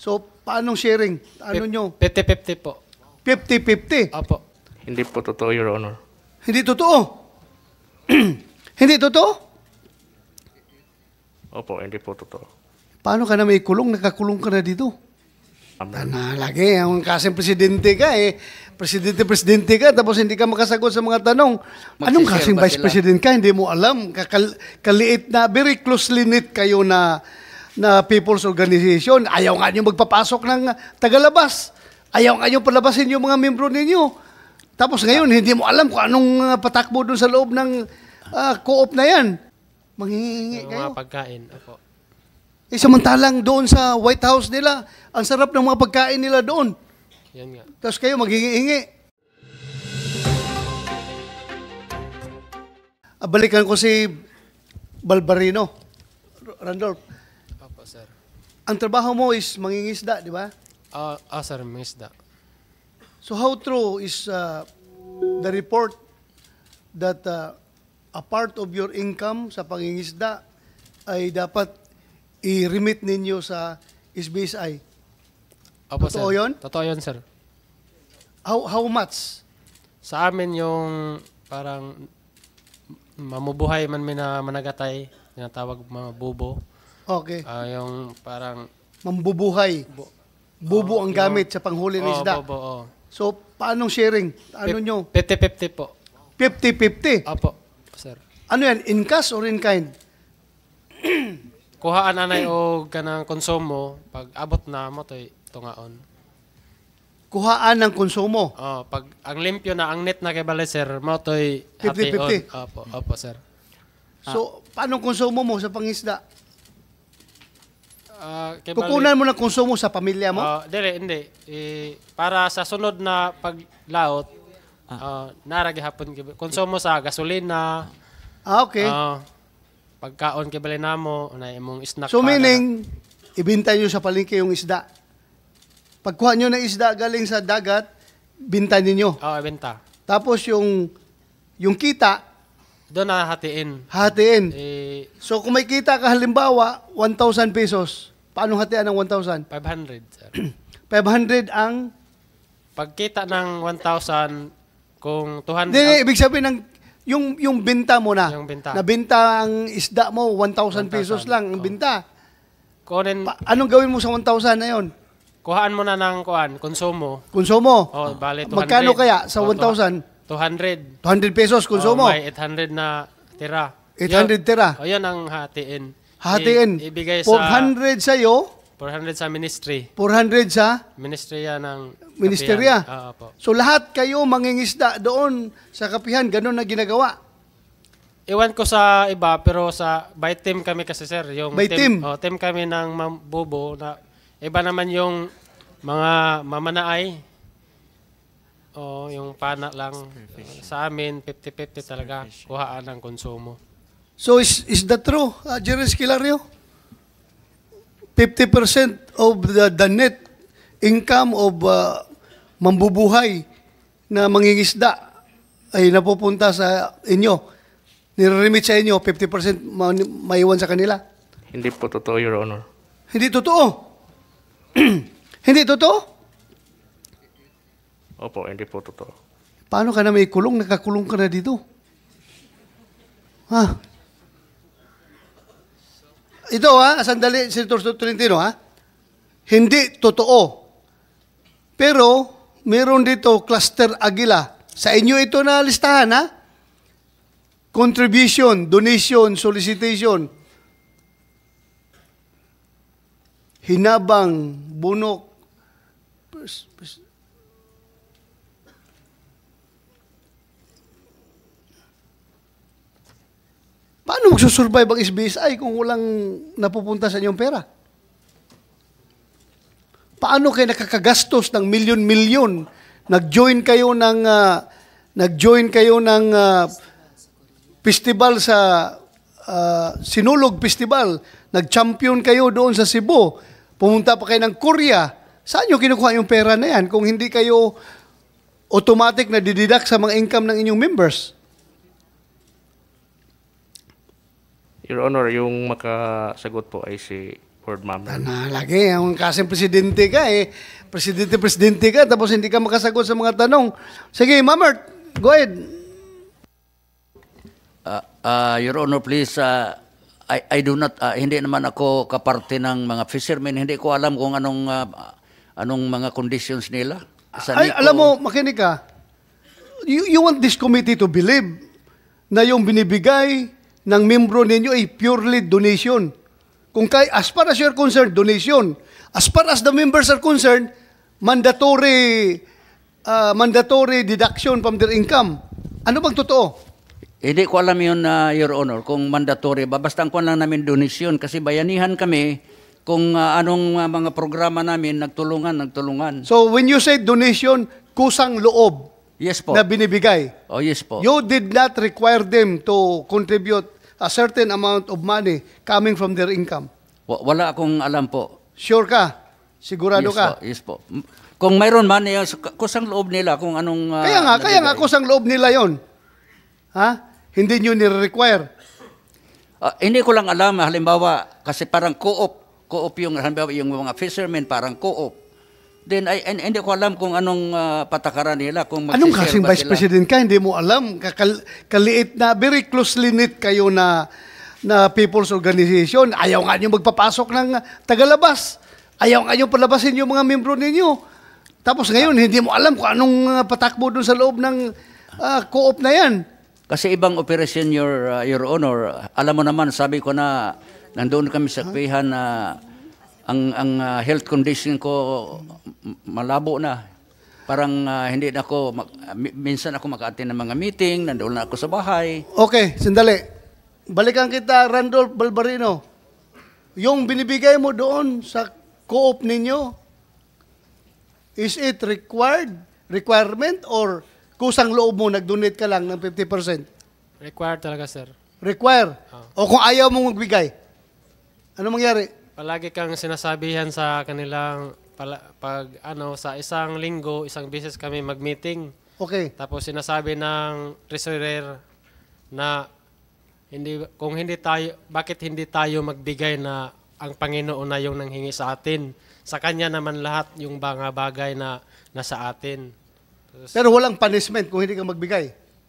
So, paanong sharing? Ano nyo? 50-50 po. 50-50? Opo. Hindi po totoo, Your Honor. Hindi totoo? Hindi totoo? Opo, hindi po totoo. Paano ka na may kulong? Nakakulong ka na dito? Lagi, ang kasing presidente ka eh. Presidente ka, tapos hindi ka makasagot sa mga tanong. Anong kasing vice president ka? Hindi mo alam. Kaliit na, very closely knit kayo na people's organization. Ayaw nga nyo magpapasok ng tagalabas. Ayaw nga nyo palabasin yung mga membro ninyo. Tapos ngayon, hindi mo alam kung anong patakbo doon sa loob ng co-op na yan. Manghihingi kayo. Mga pagkain. Opo. Samantalang doon sa White House nila, ang sarap ng mga pagkain nila doon. Yan nga. Tapos kayo maghingi-hingi. Balikan ko si Balbarino. Randolph, Opo, sir. ang trabaho mo is mangingisda, di ba? Sir, may isda. So how true is the report that a part of your income sa pangingisda ay dapat i-remit ninyo sa SBSI? Opo, Totoo sir. yun? Totoo yun, sir. How much? Sa amin yung parang mamubuhay man may na managatay, tinatawag mga bubo. Okay. Yung parang... Mambubuhay. Bubo ang gamit sa panghuli ng isda. Bubo, oo. So, paanong sharing? Ano nyo? 50-50 po. 50-50? Opo, sir. Ano yan? In cash or in kind? Kuhaan anay o kanang konsumo, pag abot na mo to'y tungaon. Kuhaan ng konsumo. Pag ang limpyo na, ang net na kay bale, sir, mo to'y 50-50. Opo, sir. So, paano konsumo mo sa pangisda? Kay Kukunan mo ng konsumo sa pamilya mo? Hindi. Para sa sunod na paglaot, naragi hapon konsumo sa gasolina. Okay. Pagkaon kay bale namo, na imong snack. So, meaning, ibinta nyo sa palengke yung isda. Pagkuha nyo ng isda galing sa dagat, binta ninyo. Benta. Tapos yung kita, Doon na hatiin. hatiin. So, So, kung may kita ka halimbawa, 1,000 pesos. Paano hatian ng 1,000? 500, sir. 500 ang... Pagkita ng 1,000, kung 200... Hindi, ibig sabihin ng... Yung binta mo na. Yung binta. Nabinta ang isda mo, 1,000 pesos lang ang binta. Kunin, Anong gawin mo sa 1,000 na yon? kuhaan mo na ng konsumo. Konsumo. Bale, 200. Magkano kaya sa 1,000? 200. 200 pesos konsumo. May 800 na tira. 800 tira. Yun ang hatiin. Hatiin. Ibigay sa... 400 sa'yo, 400 sa ministry. 400 sa Ministerya ng... ministerya. kapihan. Opo. So lahat kayo mangingisda doon sa kapihan, ganun na ginagawa. Iwan ko sa iba, pero by team kami kasi, sir. Yung By team? Team kami ng bubo na iba naman yung mga mamanaay. Yung pana lang. Sa amin, 50-50 talaga. Kuhaan ng konsumo. So is that true, Jerry Esquilario? 50% of the net income of mambubuhay na mangingisda ay napupunta sa inyo. Nire-remit sa inyo, 50% maiwan sa kanila. Hindi po totoo, Your Honor. Hindi totoo. Hindi totoo? Opo, hindi po totoo. Paano ka na may kulong? Nakakulong ka na dito. Ha? Ito sandali, Senator Tolentino Hindi totoo. Pero, meron dito Cluster Aguila. Sa inyo ito na listahan Contribution, donation, solicitation. Hinabang, bunok. Paano magsusurvive ang SBSI kung walang napupunta sa inyong pera? Paano kayo nakakagastos ng milyon-milyon? Nag-join kayo ng festival sa Sinulog Festival. Nag-champion kayo doon sa Cebu. Pumunta pa kayo ng Korea. Saan nyo kinukuha yung pera na yan kung hindi kayo automatic na dididak sa mga income ng inyong members? Your Honor, yung makasagot po ay si word, ma'am. Na lagi, ang kasing presidente ka presidente ka, tapos hindi ka makasagot sa mga tanong. Sige, Mamert, go ahead. Your Honor, please, I do not, hindi naman ako kaparte ng mga fishermen. Hindi ko alam kung anong mga conditions nila. Alam mo, makinig ka, you want this committee to believe na yung binibigay ng membro ninyo ay purely donation. Kung as far as you're concerned, donation. As far as the members are concerned, mandatory deduction from their income. Ano bang totoo? Hindi ko alam yun, Your Honor, kung mandatory ba. Basta ang kuwan lang namin donation kasi bayanihan kami kung anong mga programa namin nagtulungan. So when you say donation, kusang loob Yes po. na binibigay. Oh, yes po. You did not require them to contribute a certain amount of money coming from their income. Wala akong alam po. Sure ka? Sigurado Yes ka? po, yes po. Kung mayroon man, kusang loob nila kung anong... Kaya nga kusang loob nila yon. Ha? Hindi nyo nire-require. Hindi ko lang alam, halimbawa, kasi parang co-op yung, halimbawa, yung mga fishermen, parang co-op. Then, hindi ko alam kung anong patakaran nila. Kung Anong magsishare kasing ba vice sila. president ka? Hindi mo alam. Kaliit na, very closely knit kayo na people's organization. Ayaw nga nyo magpapasok ng tagalabas. Ayaw nga nyo palabasin yung mga membro ninyo. Tapos ngayon, hindi mo alam kung anong patakbo doon sa loob ng co-op na yan. Kasi ibang operation, Your Honor. Alam mo naman, sabi ko na nandoon kami sa kwihan na ang health condition ko malabo na. Parang hindi na ako, minsan ako maka-attend ng mga meeting, nandoon na ako sa bahay. Okay, sandali. Balikan kita, Randolph Balbarino. Yung binibigay mo doon sa co-op ninyo, is it requirement or kusang loob mo, nag-donate ka lang ng 50%? Required talaga, sir. Require. O kung ayaw mong magbigay, ano mangyari? Palagi kang sinasabihan sa kanilang sa isang linggo, isang beses kami mag-meeting. Okay. Tapos sinasabi ng treasurer na bakit hindi tayo magbigay na ang Panginoon na yung nanghingi sa atin. Sa Kanya naman lahat yung mga bagay na nasa atin. Pero walang punishment kung hindi ka magbigay.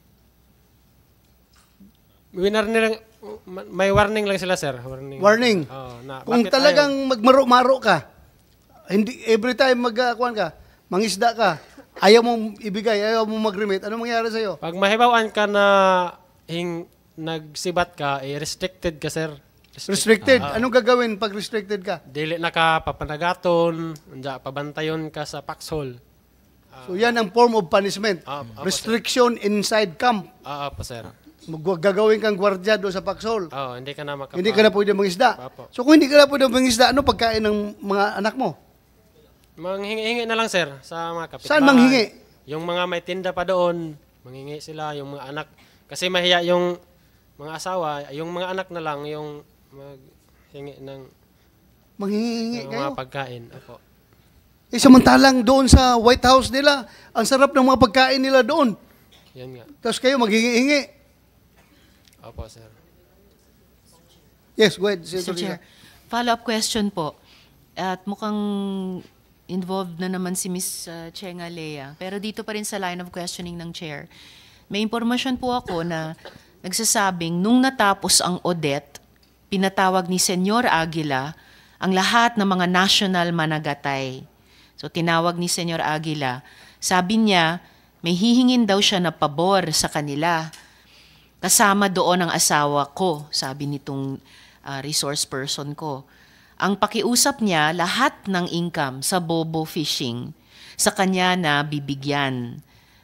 May warning lang sila, sir. Warning. Kung talagang magmaro-maro ka, hindi every time magkuhan ka, mangisda ka, ayaw mong ibigay, ayaw mong mag-remit, ano mangyari sa'yo? Pag mahibawaan ka na nagsibat ka, restricted ka, sir. Restricted. Anong gagawin pag restricted ka? Dili na ka papanagaton, pabantayon ka sa paxhol. So yan ang form of punishment. Apo, Restriction inside camp. Po, sir. Gagawin kang gwardiya doon sa paksol. Hindi ka na Hindi ka na pwede mangisda. Apo. So kung hindi ka na pwede mangisda, ano pagkain ng mga anak mo? Manghingi na lang, sir, sa mga kapitbahay. Saan manghingi? Yung mga may tinda pa doon, manghingi sila, yung mga anak. Kasi mahiya yung mga asawa, yung mga anak na lang, yung maghingi ng Manghingi kayo. mga pagkain. Apo. Samantalang doon sa White House nila, ang sarap ng mga pagkain nila doon. Yan nga. Tapos kayo maghingi-hingi. Opo, sir. Yes, go ahead. Mr. Chair, follow-up question po. At mukhang involved na naman si Ms. Chenga Lea. Pero dito pa rin sa line of questioning ng Chair, may impormasyon po ako na nagsasabing nung natapos ang audit, pinatawag ni Senyor Aguila ang lahat ng mga national managatay. So tinawag ni Senyor Aguila, sabi niya may hihingin daw siya na pabor sa kanila. Kasama doon ang asawa ko, sabi nitong resource person ko. Ang pakiusap niya, lahat ng income sa bobo fishing, sa kanya na bibigyan.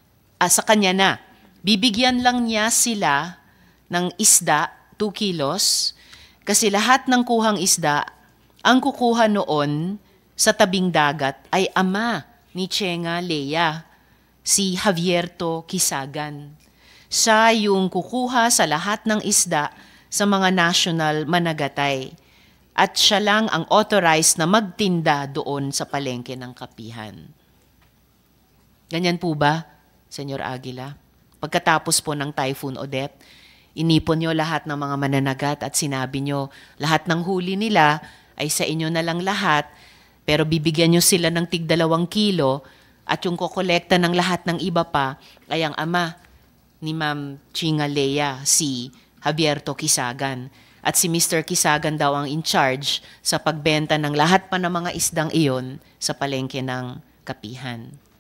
Bibigyan lang niya sila ng isda, 2 kilos, kasi lahat ng kuhang isda, ang kukuha noon sa tabing dagat ay ama ni Chenga Lea, si Javierto Kisagan. Siya yung kukuha sa lahat ng isda sa mga national managatay. At siya lang ang authorized na magtinda doon sa palengke ng kapihan. Ganyan po ba, Senyor Aguila? Pagkatapos po ng Typhoon Odette, inipon nyo lahat ng mga mananagat at sinabi nyo lahat ng huli nila ay sa inyo na lang lahat, pero bibigyan nyo sila ng tig 2 kilo at yung kokolekta ng lahat ng iba pa ay ang ama ni Ma'am Chinga Lea, si Javierto Kisagan. At si Mr. Kisagan daw ang in charge sa pagbenta ng lahat pa ng mga isdang iyon sa palengke ng Kapihan.